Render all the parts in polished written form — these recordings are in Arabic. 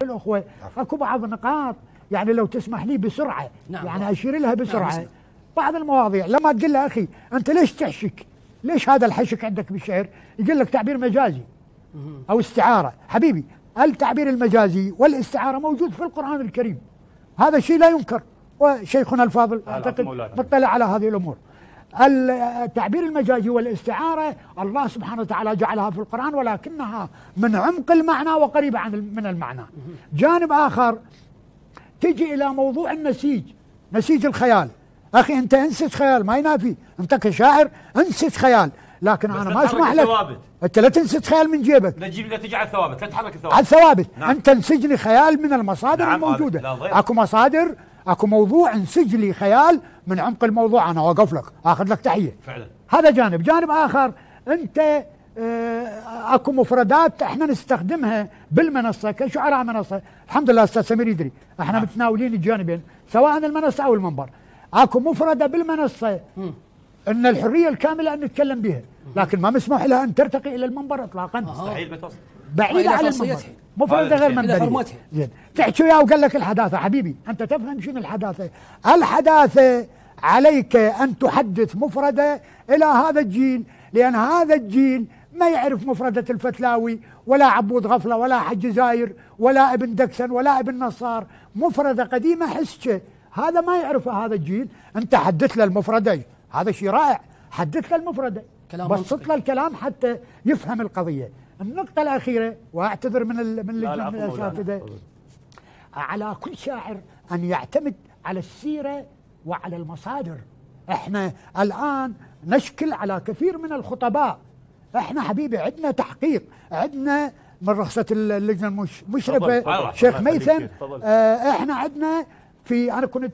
الأخوة أكو بعض النقاط يعني لو تسمح لي بسرعة، يعني أشير لها بسرعة. بعض المواضيع لما تقول له أخي أنت ليش تحشك؟ ليش هذا الحشك عندك بالشعر؟ يقول لك تعبير مجازي أو استعارة. حبيبي، التعبير المجازي والاستعارة موجود في القرآن الكريم، هذا شيء لا ينكر، وشيخنا الفاضل أعتقد مطلع على هذه الأمور. التعبير المجازي والاستعارة الله سبحانه وتعالى جعلها في القرآن، ولكنها من عمق المعنى وقريبة من المعنى. جانب آخر تجي إلى موضوع النسيج، نسيج الخيال. أخي أنت انسج خيال ما ينافي، أنت كشاعر انسج خيال، لكن أنا ما أسمح لك أنت لا تنسج خيال من جيبك، لا تجي على الثوابت، لا تحرك الثوابت على الثوابت. نعم. أنت انسجني خيال من المصادر الموجودة. أكو مصادر، أكو موضوع انسج لي خيال من عمق الموضوع، أنا واقف لك أخذ لك تحية فعلا. هذا جانب. جانب آخر أنت اكو مفردات احنا نستخدمها بالمنصه كشعراء منصه، الحمد لله استاذ سمير يدري احنا متناولين الجانبين سواء المنصه او المنبر. اكو مفرده بالمنصه ان الحريه الكامله ان نتكلم بها، لكن ما مسموح لها ان ترتقي الى المنبر اطلاقا، مستحيل بعيده عن المنبر، مفرده غير منبريه. زين تحكي وياه وقال لك الحداثه. حبيبي انت تفهم شنو الحداثه؟ الحداثه عليك ان تحدث مفرده الى هذا الجيل، لان هذا الجيل ما يعرف مفردة الفتلاوي ولا عبود غفلة ولا حج زاير ولا ابن دكسن ولا ابن نصار، مفردة قديمة حسكة، هذا ما يعرفه هذا الجيل. انت حدث له المفردة، هذا شيء رائع، حدث له المفردة، بسط له الكلام حتى يفهم القضية. النقطة الأخيرة، واعتذر من اللجنة الأساتذة، على كل شاعر أن يعتمد على السيرة وعلى المصادر. احنا الآن نشكل على كثير من الخطباء، احنا حبيبي عندنا تحقيق، عندنا من رخصة اللجنة المشرفة شيخ ميثم، احنا عندنا انا كنت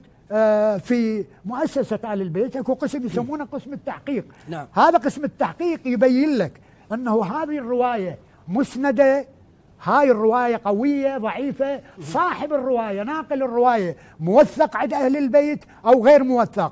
في مؤسسة آل البيت اكو قسم يسمونه قسم التحقيق. نعم. هذا قسم التحقيق يبين لك انه هذه الرواية مسندة، هاي الرواية قوية ضعيفة، صاحب الرواية ناقل الرواية موثق عند أهل البيت أو غير موثق.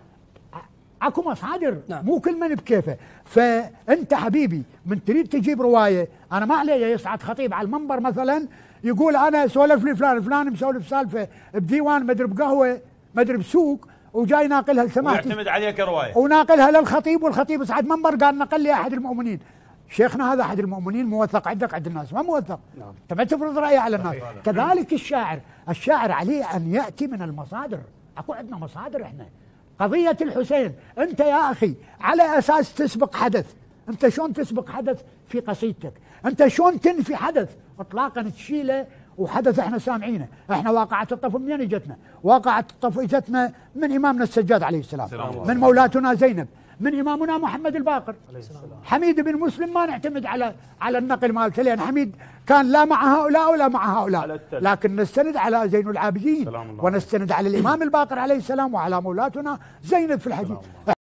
اكو مصادر. نعم. مو كل من بكيفه. فانت حبيبي من تريد تجيب روايه، انا ما علي يصعد خطيب على المنبر مثلا يقول انا سولف لي فلان مسولف سالفه بديوان مدري بقهوه مدري بسوق وجاي ناقلها لسماحتي ويعتمد عليها كروايه وناقلها للخطيب، والخطيب يصعد منبر قال نقل لي احد المؤمنين. شيخنا هذا احد المؤمنين موثق عندك عند الناس ما موثق. نعم. انت ما تفرض رايه على الناس. كذلك الشاعر عليه ان ياتي من المصادر. اكو عندنا مصادر احنا. قضية الحسين أنت يا أخي على أساس تسبق حدث، أنت شلون تسبق حدث في قصيدتك؟ أنت شلون تنفي حدث إطلاقا تشيله وحدث إحنا سامعينه؟ إحنا واقعة الطف منين اجتنا؟ واقعة الطف اجتنا من إمامنا السجاد عليه السلام، من مولاتنا زينب، من إمامنا محمد الباقر. حميد بن مسلم ما نعتمد على النقل مالته، لأن حميد كان لا مع هؤلاء ولا مع هؤلاء، لكن نستند على زين العابدين ونستند على الإمام الباقر عليه السلام وعلى مولاتنا زينب في الحديث.